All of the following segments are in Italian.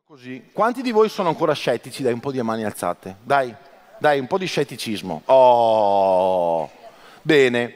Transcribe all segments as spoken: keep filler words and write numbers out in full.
Così. Quanti di voi sono ancora scettici? Dai, un po' di mani alzate. Dai, dai, un po' di scetticismo. Oh, bene.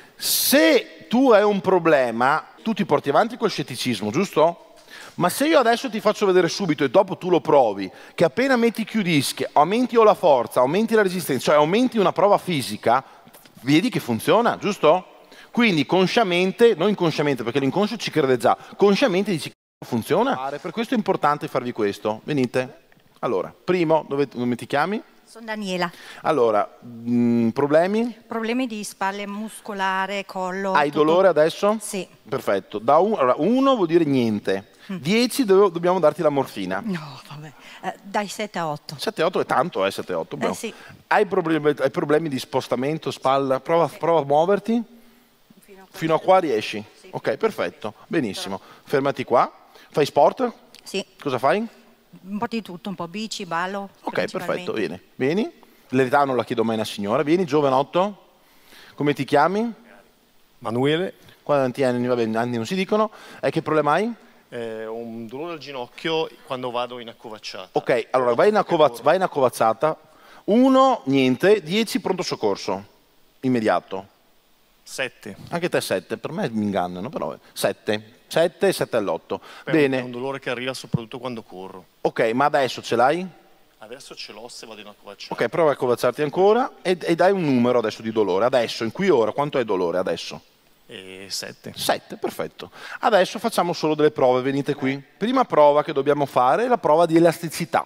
Se tu hai un problema, tu ti porti avanti col scetticismo, giusto? Ma se io adesso ti faccio vedere subito e dopo tu lo provi, che appena metti Q disc, aumenti o la forza, aumenti la resistenza, cioè aumenti una prova fisica, vedi che funziona, giusto? Quindi consciamente, non inconsciamente, perché l'inconscio ci crede già, consciamente dici funziona. Per questo è importante farvi questo. Venite. Allora, primo, dove, come ti chiami? Sono Daniela. Allora, mh, problemi? Problemi di spalle muscolare, collo. Hai tutto... dolore adesso? Sì. Perfetto. Da un, allora, uno vuol dire niente. Mm. dieci do, dobbiamo darti la morfina. No, vabbè. Eh, dai sette a otto. sette otto è tanto, eh, sette otto. Eh, sì. Hai problemi, hai problemi di spostamento, spalla? Prova, prova a muoverti. Fino a qua, Fino a qua riesci? Sì. Ok, perfetto. Benissimo. Fermati qua. Fai sport? Sì. Cosa fai? Un po' di tutto, un po' bici, ballo. Ok, perfetto, vieni. Vieni. L'età non la chiedo mai a una signora. Vieni, giovanotto. Come ti chiami? Manuele. Quanti anni? Vabbè, anni non si dicono. E che problema hai? Eh, ho un dolore al ginocchio quando vado in accovacciata. Ok, allora vai in, accovaz vai in accovacciata. Uno, niente. Dieci, pronto soccorso. Immediato. Sette. Anche te sette. Per me mi ingannano, però. Sette. sette, sette all'otto. Bene. È un dolore che arriva soprattutto quando corro. Ok, ma adesso ce l'hai? Adesso ce l'ho se vado in accovacciata. Ok, prova a accovacciarti ancora e, e dai un numero adesso di dolore. Adesso, in qui ora, quanto è dolore adesso? E sette. sette, perfetto. Adesso facciamo solo delle prove, venite qui. Prima prova che dobbiamo fare è la prova di elasticità.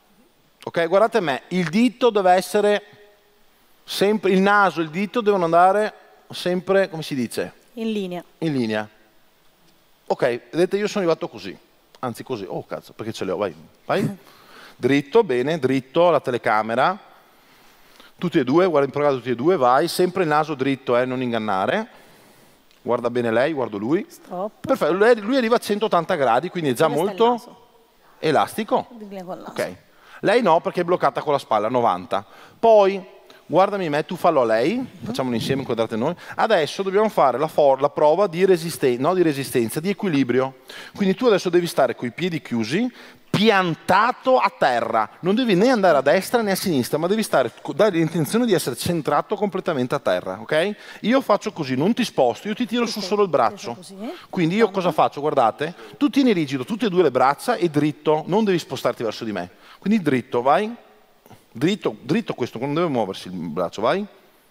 Ok, guardate me, il dito deve essere sempre, il naso e il dito devono andare sempre, come si dice? In linea. In linea. Ok, vedete, io sono arrivato così, anzi così, oh cazzo, perché ce le ho, vai, vai. Dritto, bene, dritto, la telecamera. Tutti e due, guarda in programma tutti e due, vai, sempre il naso dritto, eh, non ingannare. Guarda bene lei, guardo lui. Stop. Perfetto, lui, lui arriva a centottanta gradi, quindi è già Dove sta il molto naso? elastico. Col naso. Ok. Lei no, perché è bloccata con la spalla, novanta. Poi, guardami me, tu fallo a lei, facciamolo insieme, inquadrate noi. Adesso dobbiamo fare la, la prova di resistenza, no di resistenza, di equilibrio. Quindi tu adesso devi stare coi piedi chiusi, piantato a terra, non devi né andare a destra né a sinistra, ma devi stare, dare l'intenzione di essere centrato completamente a terra, ok? Io faccio così, non ti sposto, io ti tiro su solo il braccio. Quindi io cosa faccio? Guardate, tu tieni rigido tutte e due le braccia e dritto, non devi spostarti verso di me. Quindi dritto, vai. Dritto, dritto questo, non deve muoversi il braccio, vai.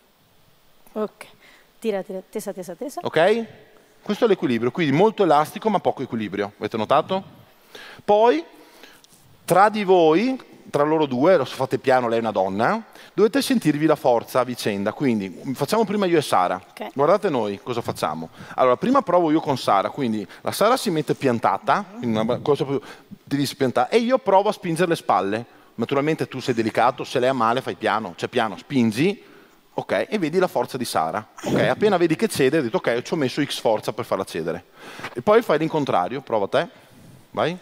Ok, tira, tira, tesa, tesa, tesa. Ok? Questo è l'equilibrio, quindi molto elastico ma poco equilibrio, avete notato? Poi, tra di voi, tra loro due, lo fate piano, lei è una donna, dovete sentirvi la forza a vicenda, quindi facciamo prima io e Sara. Okay. Guardate noi cosa facciamo. Allora, prima provo io con Sara, quindi la Sara si mette piantata, in una cosa più, devi spiantare, e io provo a spingere le spalle. Naturalmente tu sei delicato, se lei ha male fai piano, cioè piano, spingi, ok, e vedi la forza di Sara. Ok, appena vedi che cede, hai detto ok, ci ho messo X forza per farla cedere. E poi fai l'incontrario, prova te, vai.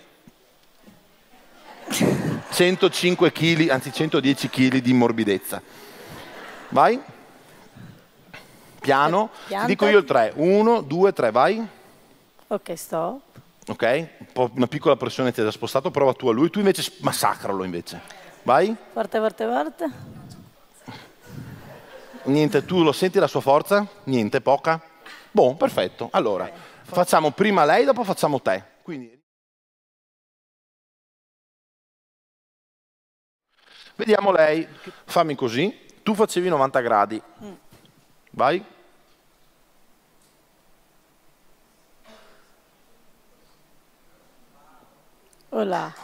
centocinque chili, anzi centodieci chili di morbidezza. Vai. Piano. Ti dico io il tre. uno, due, tre, vai. Ok, stop. Ok, un po', una piccola pressione ti ha già spostato, prova tu a lui, tu invece massacralo invece. Vai. Forte, forte, forte. Niente, tu lo senti la sua forza? Niente, poca? Boh, perfetto. Allora, okay. Facciamo prima lei, dopo facciamo te. Quindi... Vediamo lei, fammi così, tu facevi novanta gradi, mm. Vai. Olà.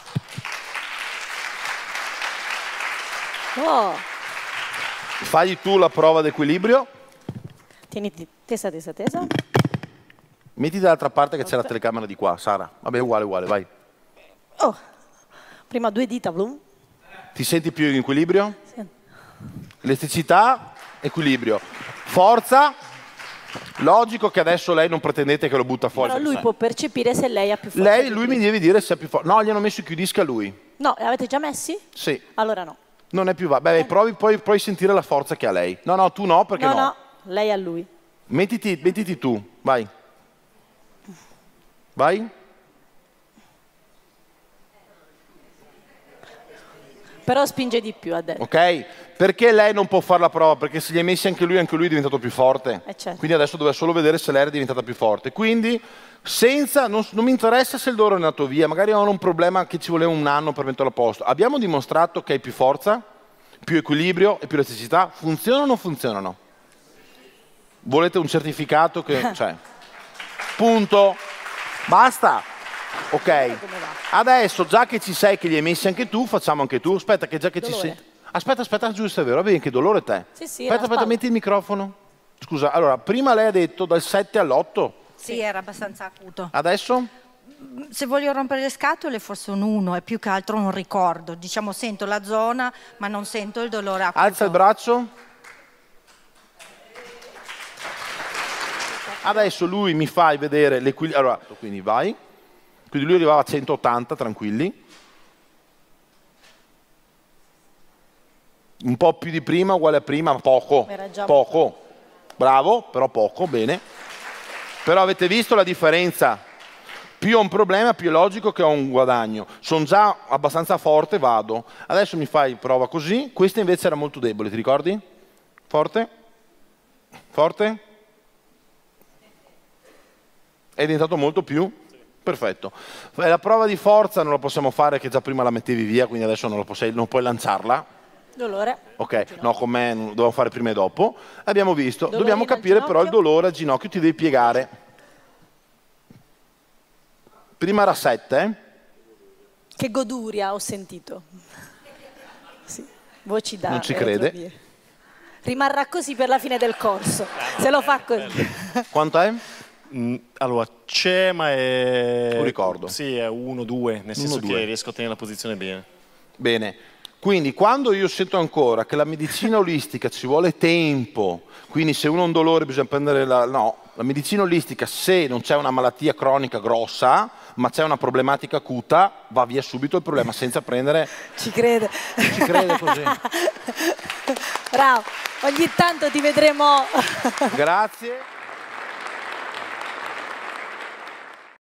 Oh. Fagli tu la prova d'equilibrio. Tieniti tesa, tesa, tesa. Mettiti dall'altra parte che c'è la telecamera di qua, Sara. Vabbè, uguale, uguale, vai. Oh. Prima due dita, bloom. Ti senti più in equilibrio? Sì. Elasticità, equilibrio. Forza. Logico che adesso lei non pretendete che lo butta fuori. Però lui può percepire se lei ha più forza. Lei, lui mi deve dire se ha più forza. No, gli hanno messo i chiudischi a lui. No, l'avete già messi? Sì. Allora no. Non è più va. Beh, provi, puoi, puoi sentire la forza che ha lei. No, no, tu no, perché no. No, no, lei a lui. Mettiti, mettiti tu, vai. Vai. Però spinge di più, ha detto. Ok? Perché lei non può fare la prova? Perché se gli hai messi anche lui, anche lui è diventato più forte. Eh certo. Quindi adesso doveva solo vedere se lei era diventata più forte. Quindi, senza, non, non mi interessa se il dolore è andato via, magari avevano un problema che ci voleva un anno per metterlo a posto. Abbiamo dimostrato che hai più forza, più equilibrio e più elasticità. Funzionano o non funzionano? Volete un certificato che... cioè, punto. Basta. Ok. Adesso, già che ci sei, che li hai messi anche tu, facciamo anche tu. Aspetta, che già che Dolore. ci sei... Aspetta, aspetta, giusto, è vero. Vedi che dolore te. Sì, sì, aspetta, alla aspetta, spalla. metti il microfono. Scusa, allora, prima lei ha detto dal sette all'otto. Sì, era abbastanza acuto. Adesso? Se voglio rompere le scatole forse un uno, è più che altro un ricordo. Diciamo, sento la zona, ma non sento il dolore acuto. Alza il braccio. Adesso lui mi fai vedere l'equilibrio. Allora, quindi vai. Quindi lui arrivava a centottanta, tranquilli. Un po' più di prima, uguale a prima, ma poco. Era già Poco. Bravo, però poco, bene. Però avete visto la differenza? Più ho un problema, più è logico che ho un guadagno. Sono già abbastanza forte, vado. Adesso mi fai prova così. Questa invece era molto debole, ti ricordi? Forte? Forte? È diventato molto più? Perfetto. La prova di forza non la possiamo fare, che già prima la mettevi via, quindi adesso non, la possi- non puoi lanciarla. Dolore. Ok, no, con me non- dobbiamo fare prima e dopo. Abbiamo visto. Dolorino Dobbiamo al capire però il ginocchio. dolore al ginocchio, ti devi piegare. Prima era sette, eh? Che goduria ho sentito. Sì, voci da Non ci crede. retrovie. Rimarrà così per la fine del corso. Se lo fa così. Quanto è? Mm, allora, c'è, ma è... Un ricordo. Sì, è uno due, nel senso Uno, due. che riesco a tenere la posizione bene. Bene. Quindi quando io sento ancora che la medicina olistica ci vuole tempo, quindi se uno ha un dolore bisogna prendere la... No, la medicina olistica, se non c'è una malattia cronica grossa, ma c'è una problematica acuta, va via subito il problema senza prendere... Ci crede. Ci crede così. Bravo. Ogni tanto ti vedremo. Grazie.